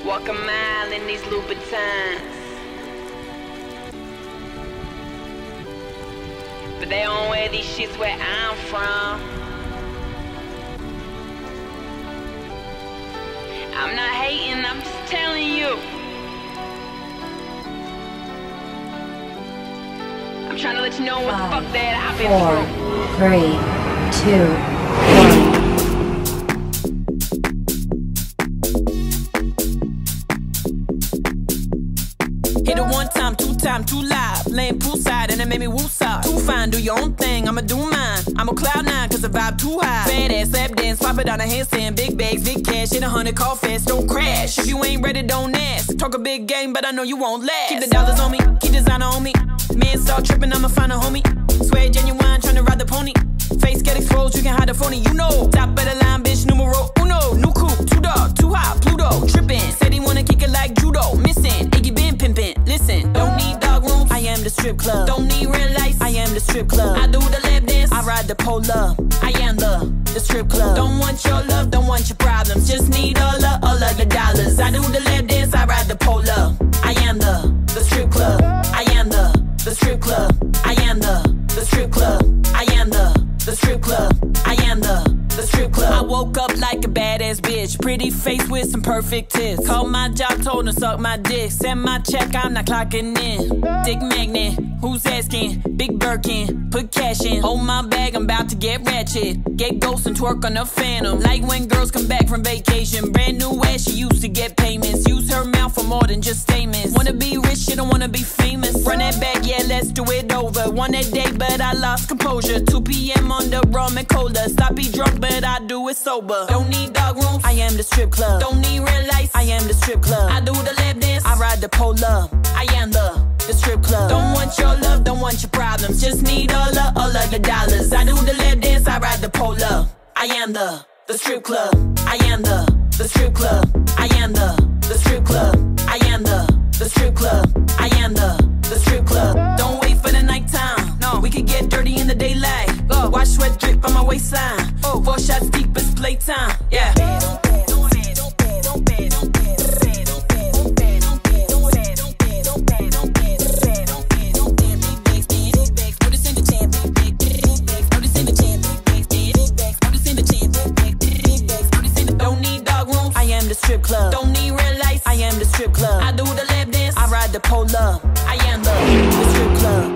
Walk a mile in these Louboutins, but they don't wear these shits where I'm from. I'm not hating, I'm just telling you. I'm trying to let you know what the fuck that I've been through. 4, 3, 2, 1. Hit it one time, two time, too live. Laying poolside and it made me woosah. Too fine, do your own thing, I'ma do mine. I'm on cloud 9 cause the vibe too high. Fat ass, lap dance, pop it on a handstand. Big bags, big cash, hit 100, call fast, don't crash. If you ain't ready, don't ask. Talk a big game, but I know you won't last. Keep the dollars on me, keep designer on me. Man start tripping, I'ma find a homie. Swear genuine, tryna ride the pony. Face get exposed, you can hide the phony, you know. Top of the line, bitch, numero uno. New coupe, too dark, too hot, Pluto. Trippin', said he wanna kick it like judo. Missing, Iggy been pimpin'. Listen, don't need dog rooms, I am the strip club. Don't need real lights, I am the strip club. I do the lap dance, I ride the pole up. I am the strip club. Don't want your love, don't want your problems. Just need all of the dollars. I do the lap dance, I ride the pole up. I am the strip club. I am the strip club. I am the strip club. I am the strip club. I am the strip club. I woke up like a badass bitch. Pretty face with some perfect tits. Called my job, told her suck my dick. Send my check, I'm not clocking in. Dick magnet, who's asking? Big Birkin, put cash in. Hold my bag, I'm about to get ratchet. Get ghost and twerk on the phantom. Like when girls come back from vacation. Brand new ass, she used to get payments. Use her mouth for more than just statements. Wanna be rich, she don't wanna be famous. Run that back, yeah, let's do it over. Won that day, but I lost composure. 2 p.m. on the rum and cola. Stop be drunk, but I do it sober. Don't need dog rooms, I am the strip club. Don't need real lights, I am the strip club. I do the lap dance, I ride the pole up. I am the strip club. Don't want your love, don't want your problems. Just need all of the dollars. I do the lap dance, I ride the pole up. I am the strip club. I am the strip club. I am the strip club. I am the strip club. I am the strip club. Don't wait for the nighttime. No, we could get dirty in the daylight. Watch sweat drip on my waistline. 4 shots deep, it's playtime. Yeah. Strip club. Don't need real lights, I am the strip club. I do the lap dance, I ride the pole up. I am the strip club.